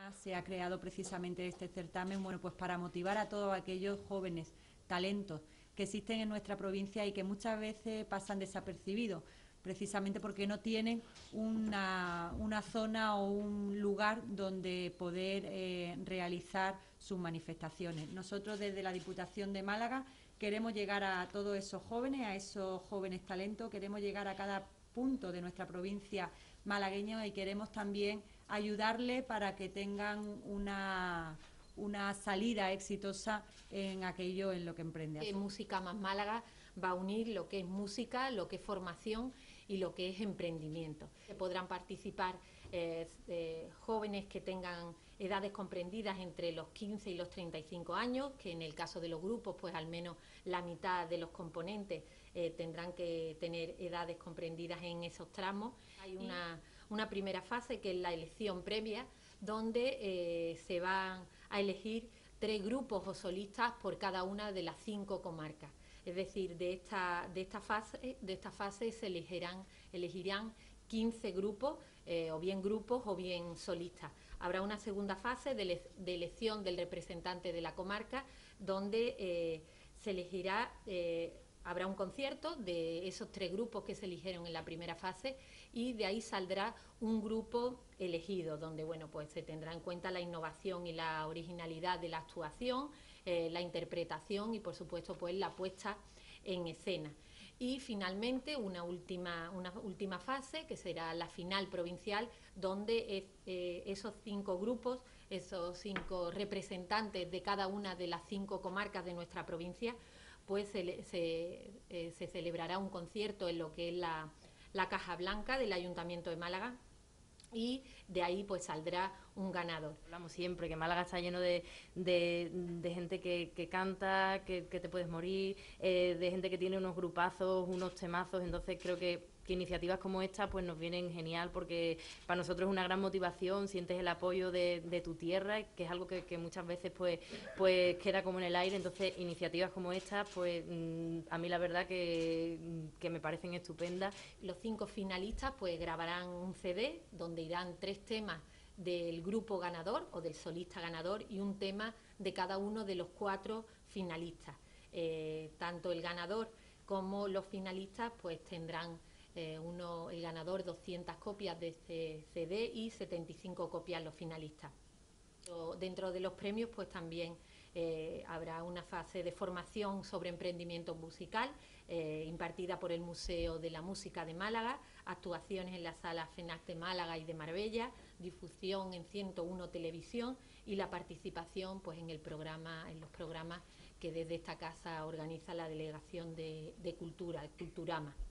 Se ha creado precisamente este certamen, bueno, pues para motivar a todos aquellos jóvenes talentos que existen en nuestra provincia y que muchas veces pasan desapercibidos, precisamente porque no tienen una zona o un lugar donde poder realizar sus manifestaciones. Nosotros desde la Diputación de Málaga queremos llegar a todos esos jóvenes, a esos jóvenes talentos, queremos llegar a cada punto de nuestra provincia malagueña y queremos también ayudarle para que tengan una salida exitosa en aquello en lo que emprende. Música Más Málaga va a unir lo que es música, lo que es formación y lo que es emprendimiento. Podrán participar jóvenes que tengan edades comprendidas entre los 15 y los 35 años, que en el caso de los grupos, pues al menos la mitad de los componentes tendrán que tener edades comprendidas en esos tramos. Hay una primera fase que es la elección previa, donde se van a elegir 3 grupos o solistas por cada una de las 5 comarcas. Es decir, de esta fase se elegirán 15 grupos, o bien solistas. Habrá una segunda fase de elección del representante de la comarca, donde se elegirá, habrá un concierto de esos 3 grupos que se eligieron en la primera fase y de ahí saldrá un grupo elegido, donde bueno, pues se tendrá en cuenta la innovación y la originalidad de la actuación, la interpretación y por supuesto pues la puesta en escena. Y finalmente una última fase, que será la final provincial, donde esos 5 grupos, esos 5 representantes de cada una de las 5 comarcas de nuestra provincia, pues se celebrará un concierto en lo que es la Caja Blanca del Ayuntamiento de Málaga, y de ahí pues saldrá un ganador. Hablamos siempre que Málaga está lleno de gente que canta, que te puedes morir, de gente que tiene unos grupazos, unos temazos, entonces creo que iniciativas como esta pues nos vienen genial, porque para nosotros es una gran motivación, sientes el apoyo de tu tierra, que es algo que muchas veces pues queda como en el aire. Entonces iniciativas como estas pues a mí la verdad que me parecen estupendas. Los 5 finalistas pues grabarán un CD donde irán 3 temas del grupo ganador o del solista ganador y un tema de cada uno de los 4 finalistas. Tanto el ganador como los finalistas pues tendrán el ganador 200 copias de este CD y 75 copias los finalistas. Dentro de los premios pues también habrá una fase de formación sobre emprendimiento musical impartida por el Museo de la Música de Málaga, actuaciones en las salas FENAC de Málaga y de Marbella, difusión en 101 Televisión y la participación pues en los programas que desde esta casa organiza la Delegación de Cultura, el Culturama.